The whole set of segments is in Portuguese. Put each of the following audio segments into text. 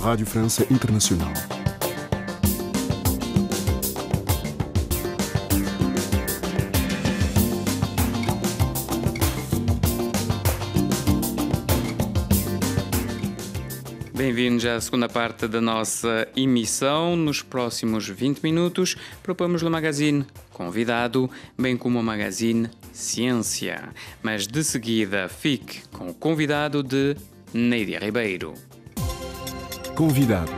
Radio France Internationale. Bem-vindos à segunda parte da nossa emissão. Nos próximos 20 minutos propomos-lhe o magazine Convidado, bem como o magazine Ciência. Mas de seguida fique com o convidado de Neidia Ribeiro. Convidado.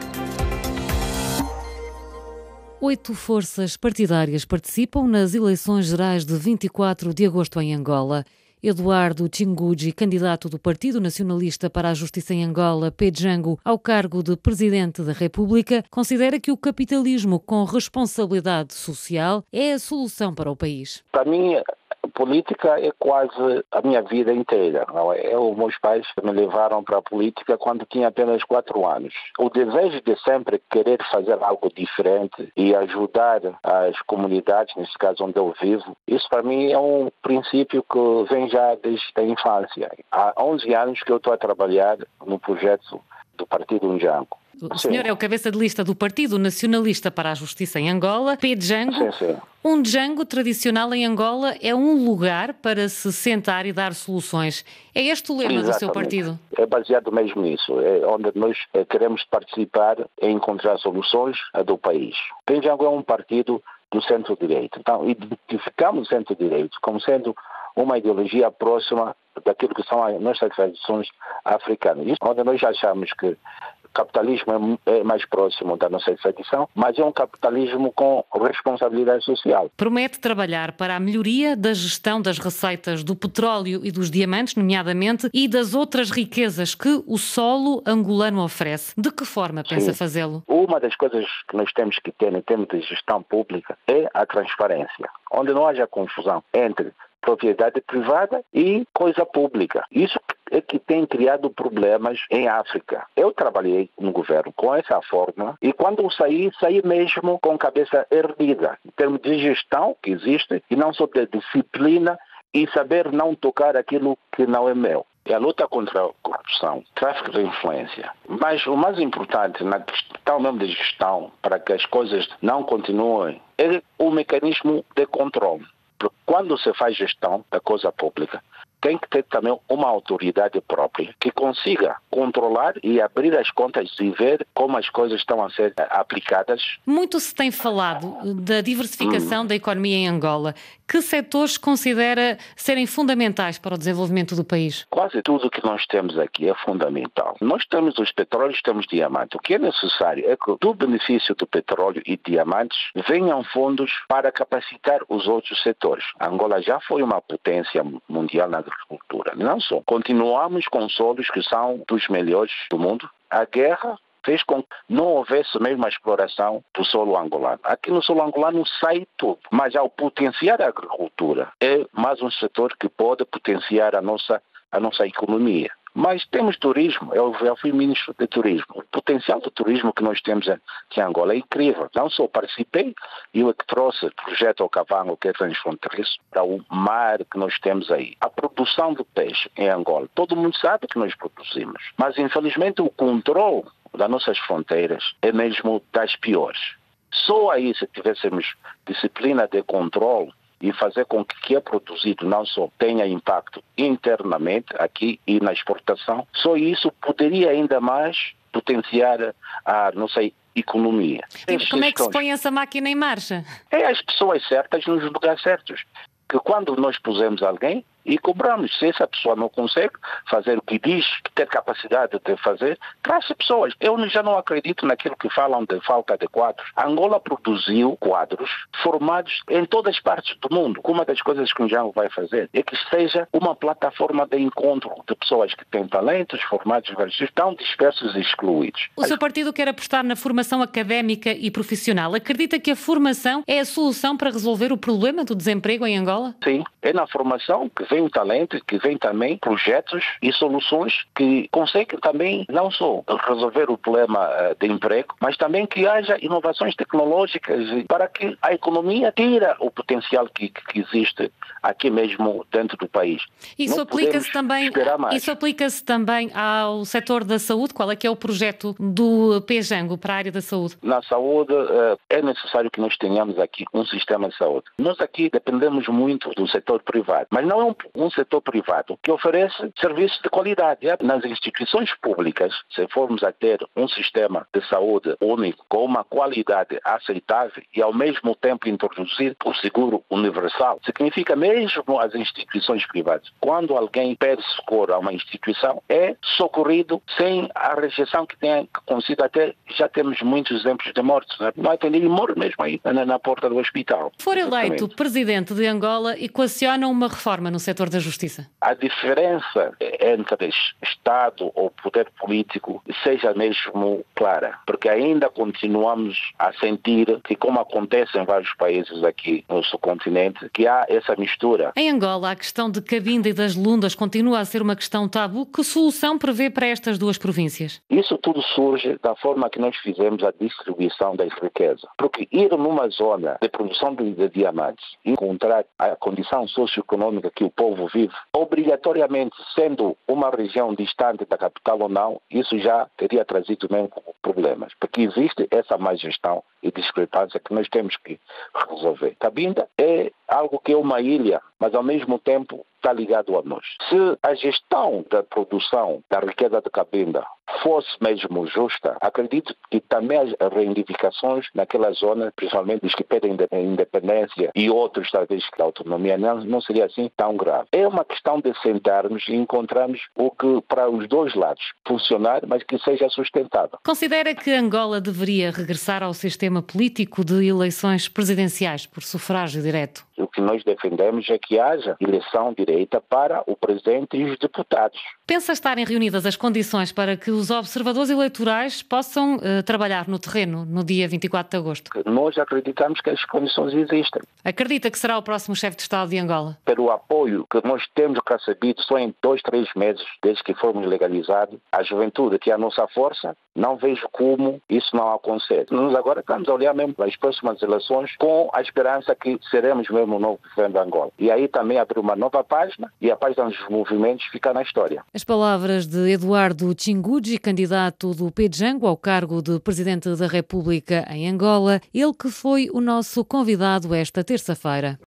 8 forças partidárias participam nas eleições gerais de 24 de agosto em Angola. Eduardo Chinguji, candidato do Partido Nacionalista para a Justiça em Angola, PEJANGO, ao cargo de Presidente da República, considera que o capitalismo com responsabilidade social é a solução para o país. Para mim, política é quase a minha vida inteira. Meus pais me levaram para a política quando tinha apenas 4 anos. O desejo de sempre querer fazer algo diferente e ajudar as comunidades, nesse caso onde eu vivo, isso para mim é um princípio que vem já desde a infância. Há 11 anos que eu estou a trabalhar no projeto do Partido Ndjango. O senhor é o cabeça de lista do Partido Nacionalista para a Justiça em Angola, PEJANGO. Sim. Um Django tradicional em Angola é um lugar para se sentar e dar soluções. É este o lema do seu partido? É baseado mesmo nisso. É onde nós queremos participar e encontrar soluções do país. PEJANGO é um partido do centro-direita. Então, identificamos o centro-direito como sendo uma ideologia próxima daquilo que são as nossas tradições africanas. Isso onde nós achamos que o capitalismo é mais próximo da nossa tradição, mas é um capitalismo com responsabilidade social. Promete trabalhar para a melhoria da gestão das receitas do petróleo e dos diamantes, nomeadamente, e das outras riquezas que o solo angolano oferece. De que forma pensa fazê-lo? Uma das coisas que nós temos que ter em termos de gestão pública é a transparência, onde não haja confusão entre propriedade privada e coisa pública. Isso é que tem criado problemas em África. Eu trabalhei no governo com essa forma e quando eu saí mesmo com a cabeça erguida, em termos de gestão que existe e não só de disciplina e saber não tocar aquilo que não é meu. É a luta contra a corrupção, tráfico de influência. Mas o mais importante na questão mesmo de gestão, para que as coisas não continuem, é o mecanismo de controle. Porque quando se faz gestão da coisa pública, tem que ter também uma autoridade própria que consiga controlar e abrir as contas e ver como as coisas estão a ser aplicadas. Muito se tem falado da diversificação da economia em Angola. Que setores considera serem fundamentais para o desenvolvimento do país? Quase tudo que nós temos aqui é fundamental. Nós temos os petróleos, temos diamantes. O que é necessário é que do benefício do petróleo e diamantes venham fundos para capacitar os outros setores. A Angola já foi uma potência mundial na agricultura. Não só. Continuamos com solos que são dos melhores do mundo. A guerra fez com que não houvesse mesmo a exploração do solo angolano. Aqui no solo angolano sai tudo, mas ao potenciar a agricultura, é mais um setor que pode potenciar a nossa economia. Mas temos turismo, eu já fui ministro de turismo. O potencial do turismo que nós temos aqui em Angola é incrível. Não só participei, eu é que trouxe o projeto Okavango, que é transfronteiriço, para o mar que nós temos aí. A produção de peixe em Angola, todo mundo sabe que nós produzimos. Mas infelizmente o controle das nossas fronteiras é mesmo das piores. Só aí, se tivéssemos disciplina de controle e fazer com que o que é produzido não só tenha impacto internamente aqui e na exportação, só isso poderia ainda mais potenciar a nossa economia. E como é que se põe essa máquina em marcha? É as pessoas certas nos lugares certos. Que quando nós pusemos alguém e cobramos, se essa pessoa não consegue fazer o que diz, ter capacidade de fazer, traz pessoas. Eu já não acredito naquilo que falam de falta de quadros. A Angola produziu quadros formados em todas as partes do mundo. Uma das coisas que o Ndjango vai fazer é que seja uma plataforma de encontro de pessoas que têm talentos, formados em vários, estão dispersos e excluídos. O seu partido quer apostar na formação académica e profissional. Acredita que a formação é a solução para resolver o problema do desemprego em Angola? Sim, é na formação que vem o talento, que vem também projetos e soluções que conseguem também não só resolver o problema de emprego, mas também que haja inovações tecnológicas para que a economia tire o potencial que existe aqui mesmo dentro do país. Isso aplica-se também ao setor da saúde? Qual é que é o projeto do PJango para a área da saúde? Na saúde é necessário que nós tenhamos aqui um sistema de saúde. Nós aqui dependemos muito do setor privado, mas não é um setor privado que oferece serviços de qualidade. Nas instituições públicas, se formos a ter um sistema de saúde único, com uma qualidade aceitável e ao mesmo tempo introduzir o seguro universal, significa mesmo as instituições privadas. Quando alguém pede socorro a uma instituição, é socorrido sem a rejeição que tem acontecido. Até já temos muitos exemplos de mortes. Não é atendido e morre mesmo aí na porta do hospital. For eleito presidente de Angola, equaciona uma reforma no setor da justiça? A diferença entre Estado ou poder político seja mesmo clara, porque ainda continuamos a sentir que, como acontece em vários países aqui no subcontinente, que há essa mistura. Em Angola, a questão de Cabinda e das Lundas continua a ser uma questão tabu. Que solução prevê para estas duas províncias? Isso tudo surge da forma que nós fizemos a distribuição das riquezas. Porque ir numa zona de produção de diamantes e encontrar a condição socioeconômica que o povo vive, obrigatoriamente, sendo uma região distante da capital ou não, isso já teria trazido mesmo problemas. Porque existe essa má gestão e discrepância que nós temos que resolver. Cabinda é algo que é uma ilha, mas ao mesmo tempo está ligado a nós. Se a gestão da produção da riqueza de Cabinda fosse mesmo justa, acredito que também as reivindicações naquela zona, principalmente os que pedem independência e outros talvez que a autonomia, não seria assim tão grave. É uma questão de sentarmos e encontrarmos o que para os dois lados funcionar, mas que seja sustentável. Considera que Angola deveria regressar ao sistema político de eleições presidenciais por sufrágio direto? O que nós defendemos é que haja eleição direta para o presidente e os deputados. Pensa estarem reunidas as condições para que os observadores eleitorais possam trabalhar no terreno no dia 24 de agosto? Nós acreditamos que as condições existem. Acredita que será o próximo chefe de Estado de Angola? Pelo apoio que nós temos recebido só em 2-3 meses desde que fomos legalizados, a juventude, que é a nossa força, não vejo como isso não acontece. Nós agora estamos a olhar mesmo para as próximas eleições com a esperança que seremos mesmo o novo governo de Angola. E aí também abrir uma nova página e a página dos movimentos fica na história. As palavras de Eduardo Chinguji, candidato do PJango ao cargo de Presidente da República em Angola, ele que foi o nosso convidado esta terça-feira.